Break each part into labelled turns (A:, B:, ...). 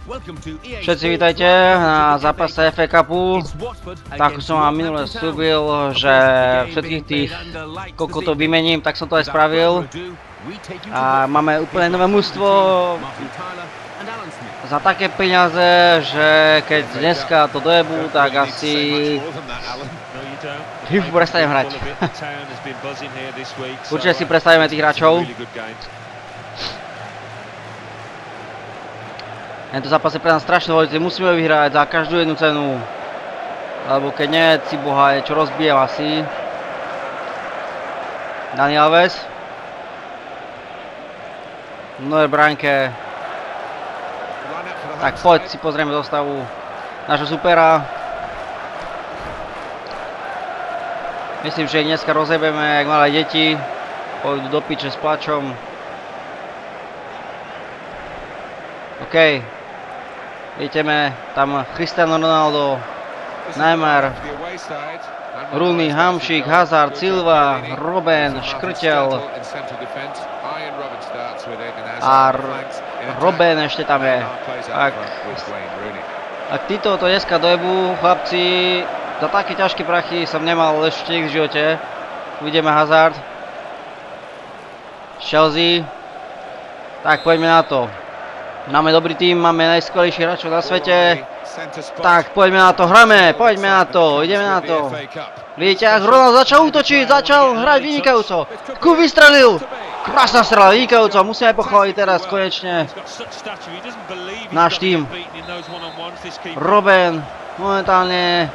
A: Všetci vítajte na zápase FA Cupu. Tak som vám minule slúbil, že všetkých tých kokotov vymením, tak som to aj spravil. A máme úplne nové mužstvo za také peniaze, že keď dneska to dojebu, tak asi prestanem hrať. Určite si predstavíme tých hráčov. Tento zápas je pre nás strašne dôležitý, musíme vyhrať za každú jednu cenu. Lebo keď nie, ciboha je čo rozbijem asi. Dani Alves. No je bránke. Tak poď si pozrieme zostavu nášho supera. Myslím, že ich dneska rozjebeme jak malé deti. Pôjdu do piče s plačom. OK. Ideme tam Cristiano Ronaldo, Neymar, Rooney, Hamšík, Hazard, Silva, Robben, Škrtel a Robben ešte tam je. Ak títo to dneska dojebu, chlapci, za také ťažké prachy som nemal ešte v živote. Uvidíme Hazard, Chelsea, tak poďme na to. Máme dobrý tým, máme najskvelejších hráčov na svete. Tak, poďme na to, hráme, poďme na to, ideme na to. Vidíte, ak Ronaldo začal útočiť, začal hrať vynikajúco. Ku vystrelil, krásna strela, vynikajúco, musíme pochváliť teraz konečne náš tým. Robben, momentálne.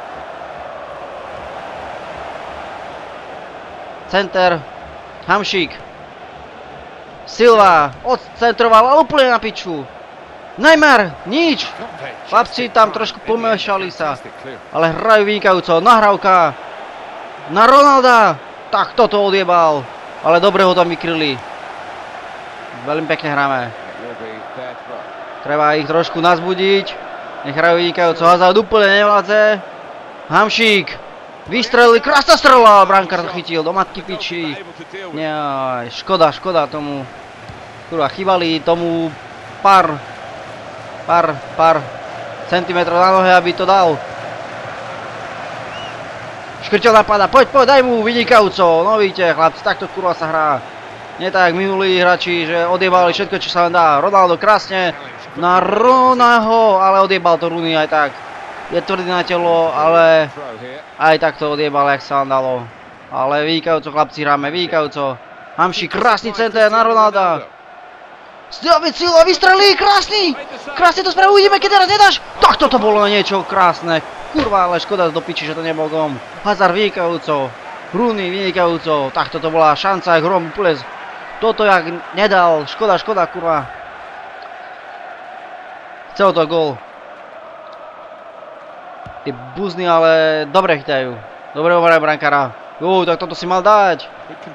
A: Center, Hamšík. Silva odcentroval, ale úplne na piču. Neymar, nič. Chlapci tam trošku pomešali sa. Ale hrajú vynikajúco. Nahrávka na Ronalda. Tak toto odjebal. Ale dobre ho tam vykryli. Veľmi pekne hráme. Treba ich trošku nazbudiť. Nech hrajú vynikajúco. Hazard úplne nevládze. Hamšík. Vystrelili, krásna strela, brankár to chytil, do matky piči. Jaj, škoda tomu. Kurva, chýbali tomu pár centimetrov na nohe, aby to dal. Škrtel napadá, poď, daj mu, vynikajúco. No vidíte, chlapci, takto kurva sa hrá. Nie tak minulí hráči, že odjebali všetko, čo sa len dá. Ronaldo krásne na Ronaho, ale odjebal to Rooney aj tak. Je tvrdý na telo, ale aj tak to odjebal, jak sa vám dalo. Ale vynikajúco, chlapci, hráme, vynikajúco. Hamšík, krásny center na Ronalda. David Silva vystrelí, krásny! Krásne to spravil, uvidíme, keď teraz nedáš. Tak toto bolo niečo krásne. Kurva, ale škoda do piči, že to nebol gól. Hazard vynikajúco. Rooney vynikajúco. Tak toto bola šanca, jak Rom úplne. Toto jak nedal, škoda, kurva. Chcel to gól. Tí buzny, ale dobre chytajú. Dobre overajú brankára. Tak toto si mal dať.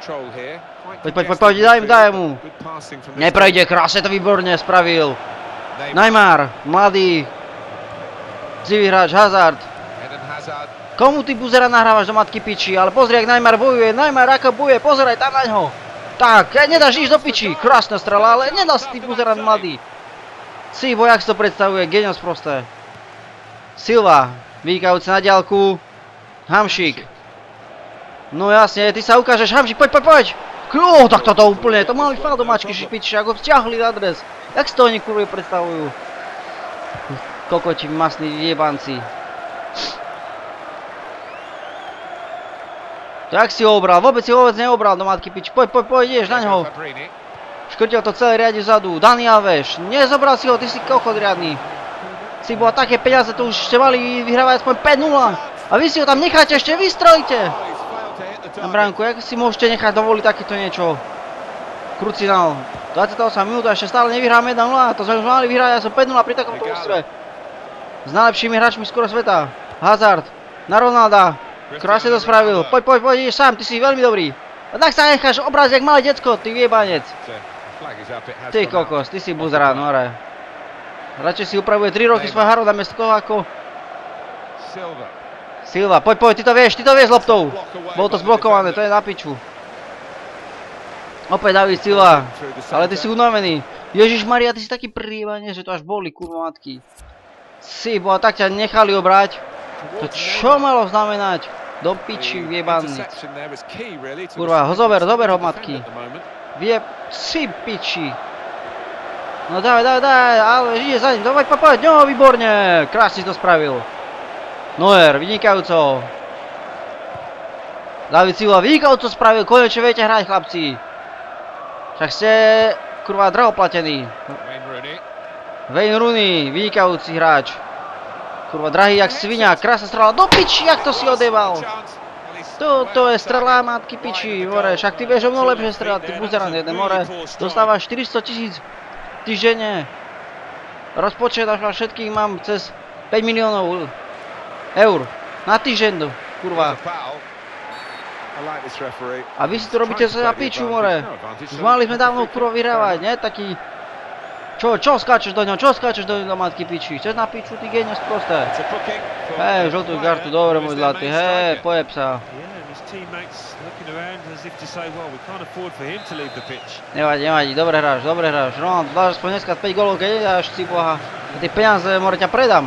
A: Poď, daj mu. Neprejde, krásne to výborne spravil. Neymar, mladý. Zivý hráč, Hazard. Komu ty buzera nahrávaš do matky piči? Ale pozri, jak Neymar bojuje. Neymar ako bojuje, pozeraj tam na ňo. Tak, nedáš nič do piči. Krásna strela, ale nedal si ty buzera mladý. Si, jak si to predstavuje, genius prosté. Silva. Vynikajúce na diaľku. Hamšík. No jasne, ty sa ukážeš. Hamšík, poď. Tak toto úplne, to mali fakt do mačky šipiči, ako vťahli na dres. Jak si to oni kurve predstavujú? Kokoti masní jebanci. Tak si ho obral, vôbec neobral do matky piči. Poď, ideš na ňo. Škrtil to celé riadi vzadu. Dani Alves, nezobral si ho, ty si kokot riadny. Si bola také peniaze, to už ste mali vyhrávať aspoň 5-0. A vy si ho tam necháte, ešte vystrojte. Na bránku, jak si môžete nechať dovoliť takéto niečo? Krucinál. 28 minút a ešte stále nevyhráme 1-0. To sme už mali vyhrať, ja som 5-0 pri takomto ústve. S najlepšími hráčmi skoro sveta. Hazard. Na Ronalda. Krásne to spravil. Poď, ideš sám, ty si veľmi dobrý. A tak sa necháš obraziť jak malé decko, ty jebanec. Ty kokos, ty si buzerán, hore. Radšej si upravuje 3 roky svoj Harold namiesto toho ako... Silva, poď, ty to vieš s loptou. Bolo to zblokované, to je na piču. Opäť David Silva, ale ty si unavený. Ježišmaria, ty si taký prívane, že to až boli, kurva matky. Si bola, tak ťa nechali obrať. To čo malo znamenať? Do piči vyjebaný. Kurva, zober ho matky. Si piči. No daj, ale ide za ním, dávaj papať, no výborne, krásne to spravil. Neuer, vynikajúco. David Silva, vynikajúco spravil, konečne viete hrať, chlapci. Však ste, kurva, drahoplatení. Wayne Rooney, vynikajúci hráč. Kurva, drahý jak svinia, krásna strela, do piči, jak to si odebal. To je strela, matky piči, more, však ty vieš o mnoho lepšie strela, ty buzerant jeden, more. Dostávaš 400 000 týždenne. Rozpočet až všetkých mám cez 5 miliónov eur na týždeň, kurva. A vy si to robíte za piču, more. Už mali sme dávno kurva vyhrávať, ne? Taký... Čo skáčeš do ňo? Čo skáčeš do matky piči? Chceš na piču, ty génius prosté? Hej, žltú kartu, dobre môj zlatý, hej, pojeb sa. Nevadí, dobre hráš. Ronald, dáš aspoň dneska 5 gólov, keď nedáš, si boha. A tie peniaze, more, ťa predám.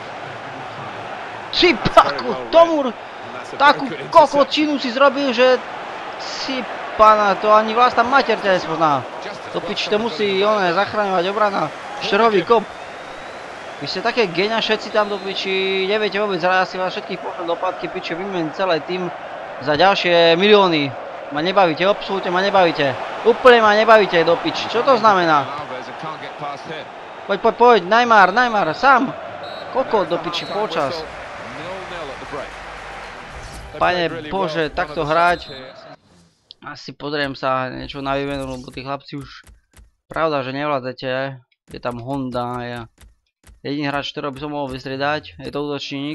A: Si paku, tomu... Takú kokotčinu si zrobil, že si pána, to ani vlastná mater ťa nespozná. To piči, to musí oné zachraňovať obrana. Šterový kop. Vy ste také genia všetci tam do piči, neviete vôbec, ja si vás všetkých pošlem do pátky piči, vymeniť celý tým za ďalšie milióny. Ma nebavíte, absolútne ma nebavíte. Úplne ma nebavíte do piči, čo to znamená? Poď, Neymar, sám. Kokot do piči, počas. Pane Bože, takto hrať. Asi pozriem sa niečo na výmenu, lebo tí chlapci už... Pravda, že nevládzete. Je tam Honda. Jediný hráč, ktorého by som mohol vystriedať, je to útočník.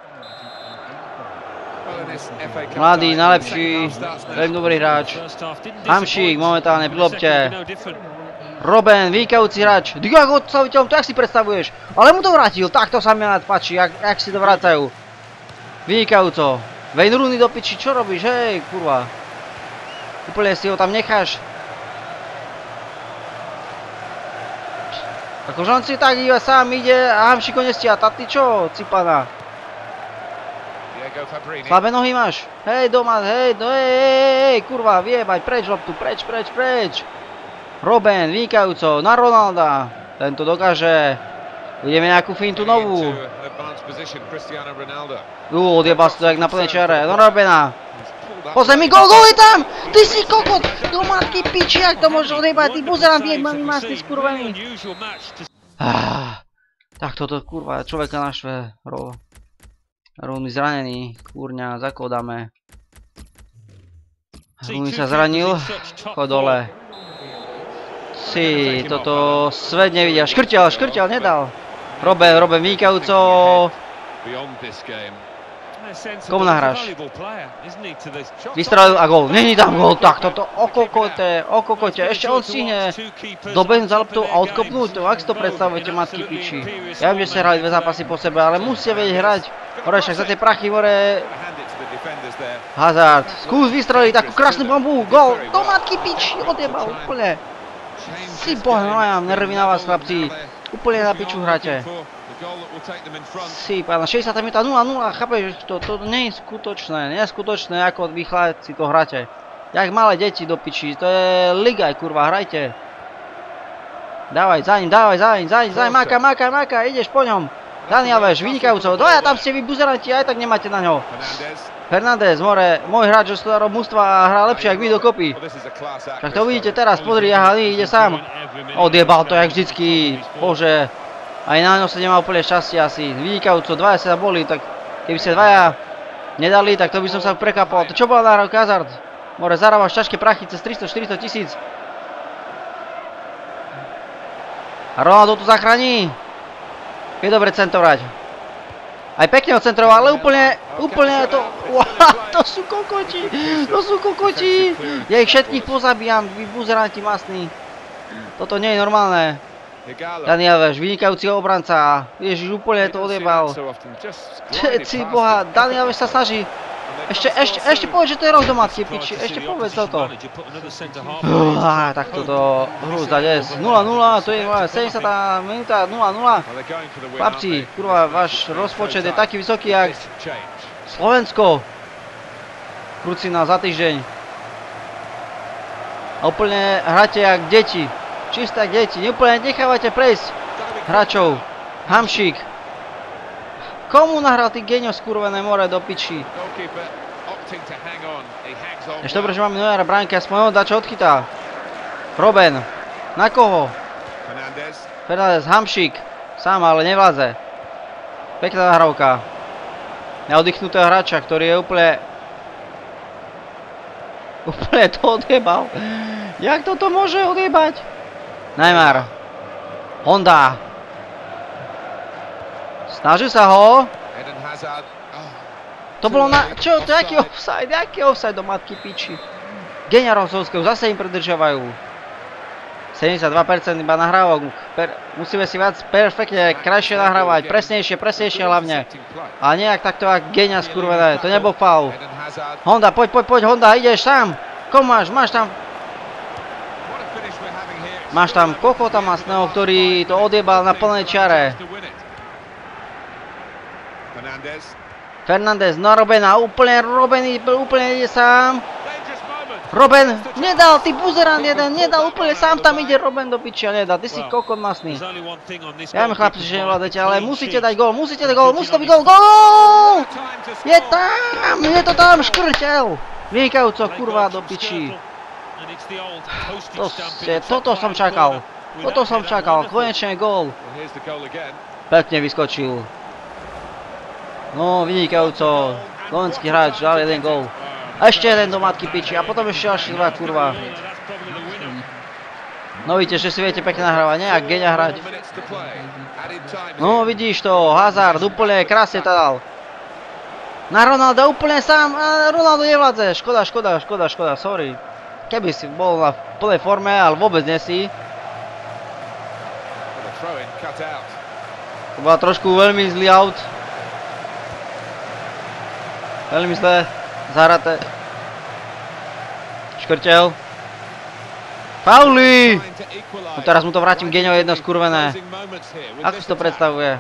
A: Mladý, najlepší, veľmi dobrý hráč. Hamšík momentálne pri lopte. Robben, vynikajúci hráč. Diago odstaviteľom, to jak si predstavuješ? Ale mu to vrátil, tak to sa mi páči, jak si to vracajú. Vynikajúco. Wayne Rooney do piči, čo robíš, hej, kurva. Úplne si ho tam necháš. Akože on si tak iba sám ide a Hamšík ho nestiata, ty čo, cipana? Slabé nohy máš? Hej, doma, hej, kurva, viebaj, preč loptu, preč. Robben, vynikajúco, na Ronalda. Tento dokáže. Ideme nejakú fintu novú. Odjebal si to jak na plnej čiare. No Robbena. Pozri mi, gol je tam! Ty si kokot! Do matky piči, jak to môžeš odjebať? Ty buzerant jebmaný masný skurvený. Tak toto kurva, človeka naštve. Rooney zranený, kurňa, za koho dáme? Rooney sa zranil, chod dole. Si, toto svet nevidia, škrťal, nedal. Robben, vynikajúco. Komu nahráš? Vystrelil a gól. Není tam gól, tak toto o kokote. Ešte on stihne do benza loptu a odkopnúť to. Ak si to predstavujete, matky piči. Ja viem, že ste hrali 2 zápasy po sebe, ale musia vedieť hrať. More, však za tie prachy, more. Hazard. Skús vystreliť takú krásnu bombu. Gól. Do matky piči. Odjebal úplne. Si bohnojam, nervy na vás, chlapci. Úplne na piču hráte. Si, pána, 60 minúta 0-0, chápeš, to nie je skutočné, ako vy chlapci to hráte. Jak malé deti do piči, to je liga, kurva, hrajte. Dávaj, za ním, máka, ideš po ňom. Daniel Alves, vynikajúco, dvaja tam ste vy buzeranti, aj tak nemáte na ňo. Fernández, more, môj hráč zo starého mužstva a hrá lepšie, jak vy dokopy. Tak to uvidíte teraz, pozri, ide sám. Odjebal to jak vždycky, bože. Aj na ňo sa nemá úplne šťastie asi. Vynikajúco, dvaja sa boli, tak keby ste dvaja nedali, tak to by som sa prekapal. To čo bola nahrávka Hazard? More, zarábaš ťažké prachy cez 300-400 tisíc. A Ronaldo tu zachráni. Je dobre centrovať. Aj pekne ho centroval, ale úplne to... To sú kokoti. Ja ich všetkých pozabíjam, vy buzeranti masní. Toto nie je normálne. Daniel Alves, vynikajúci obranca. Ježiš, úplne to odjebal. Ci boha, Daniel Alves sa snaží Ešte povedz, že to je roh do matky, piči, ešte povedz toto. Tak toto hru za dnes. 0-0, to je 70. minúta, 0-0. Chlapci, kurva, váš rozpočet je taký vysoký, jak Slovensko. Krucina za týždeň. A úplne hráte jak deti. Čisté jak deti. Neúplne nechávate prejsť hráčov. Hamšík. Komu nahral ty genio skurvené more do piči? Ešte dobre, že máme Neuera bránky, aspoň on dačo odchytá. Robben. Na koho? Fernández, Hamšík. Sám, ale nevládze. Pekná nahrávka. Na oddychnutého hráča, ktorý je úplne to odjebal. Jak toto môže odjebať? Neymar. Honda. Snažil sa ho. To bolo na... Čo? To je aký offside? Aký offside do matky piči? Genia Rosovského. Zase im predržiavajú. 72% iba nahrávok. Musíme si viac perfektne, krajšie nahrávať. Presnejšie hlavne. A nejak takto jak genia skurvené. To nebol faul. Honda, poď, Honda, ideš tam. Komu máš? Máš tam kokota masného, ktorý to odjebal na plnej čiare. Fernández na Robbena, úplne ide sám. Robben, nedal, ty buzerán jeden, nedal, úplne sám tam ide Robben do piči a nedal, ty si kokot masný. Ja mi chlapci, že nevládete, ale musíte dať gól, musí to byť gól, gól! Je to tam, škrteľ! Vynikajúco, kurva, do piči. Toto som čakal, konečne gól. Pekne vyskočil. No, vynikajúco, slovenský hráč dal jeden gól. A ešte jeden do matky piči a potom ešte ďalšie dva, kurva. No vidíte, že si viete pekne nahrávať, nejak genia hrať. No vidíš to, Hazard úplne krásne to dal. Na Ronaldo úplne sám, a Ronaldo nevládze, škoda, sorry. Keby si bol na plnej forme, ale vôbec nie si. To bola trošku veľmi zlý out. Veľmi zlé zahraté. Škrteľ. Fauli! No teraz mu to vrátim genio jedno skurvené. Ako si to predstavuje?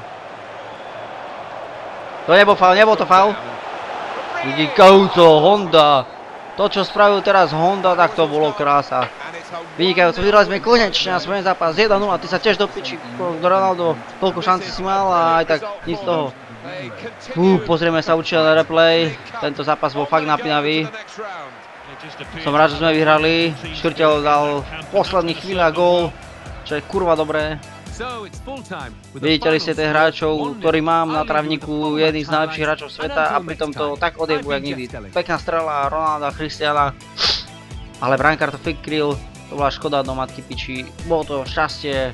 A: To nebol to faul. Vynikajúco, Honda. To, čo spravil teraz Honda, tak to bolo krása. Vynikajúco, vyhrali sme konečne na svoj zápas 1-0, ty sa tiež do piči, Ronaldo, toľko šanci si mal a aj tak nic z toho. Pozrieme sa určite na replay, tento zápas bol fakt napínavý. Som rád, že sme vyhrali, Škrteľ dal v posledných chvíľach gól, čo je kurva dobré. Videli ste tých hráčov, ktorý mám na trávniku, jedný z najlepších hráčov sveta a pritom to tak odjebu jak nikdy. Pekná strela Ronalda, Cristiana, ale brankár to vykryl, to bola škoda do matky piči, bolo to šťastie.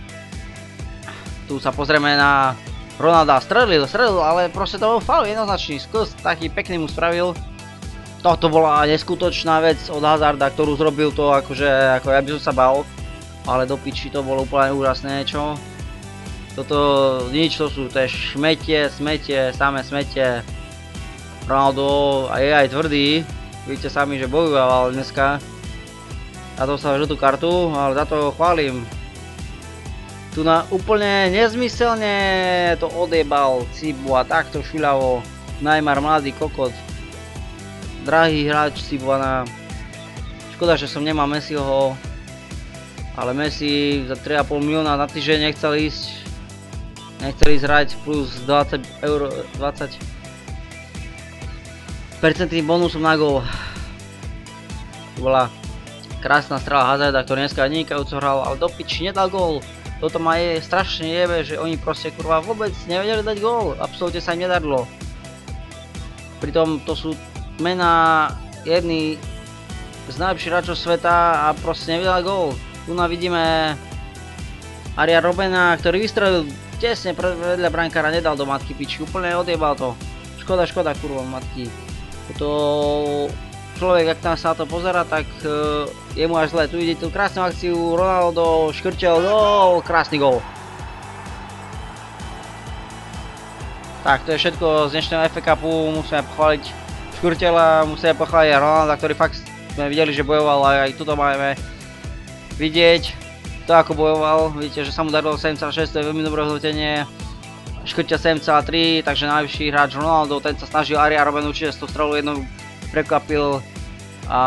A: Tu sa pozrieme na Ronalda, strelil, ale proste to bol faul jednoznačný, skos taký pekný mu spravil. Toto bola neskutočná vec od Hazarda, ktorú zrobil to akože, ako ja by som sa bál. Ale do piči to bolo úplne úžasné niečo. Toto nič, to sú tie smetie, samé smetie. Ronaldo je aj tvrdý. Vidíte sami, že bojoval dneska. A to sa žltú kartu, ale za to ho chválim. Tu na úplne nezmyselne to odjebal Cibu a takto šuľavo. Neymar, mladý kokot. Drahý hráč Cibuana. Škoda, že som nemal Messiho. Ale Messi za 3,5 milióna na týždeň nechcel ísť hrať plus 20 percentným bonusom na gól. To bola krásna strela Hazarda, ktorý dneska vynikajúco hral, ale do piči nedal gól. Toto ma strašne jebe, že oni proste kurva vôbec nevedeli dať gól, absolútne sa im nedarilo. Pritom to sú mená jedni z najlepších hráčov sveta a proste nevedeli gól. Tu vidíme Arjen Robbena, ktorý vystrelil tesne vedľa brankára, nedal do matky piči, úplne odjebal to. Škoda, kurva matky. To človek, ak tam sa to pozerá, tak je mu až zle. Tu ide tú krásnu akciu, Ronaldo, škrteľ, krásny gól. Tak, to je všetko z dnešného FA Cupu, musíme pochváliť Škurteľa musíme pochváliť Ronalda, ktorý fakt sme videli, že bojoval a aj tuto máme vidieť to, ako bojoval. Vidíte, že sa mu darilo 7,6, to je veľmi dobré hodnotenie. Škrtia 7,3, takže najvyšší hráč Ronaldo, ten sa snažil, Arjen Robben určite s tou strelou jednou prekvapil a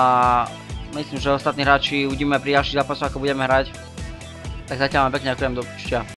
A: myslím, že ostatní hráči uvidíme pri ďalších zápasoch, ako budeme hrať. Tak zatiaľ vám pekne ďakujem, do počutia.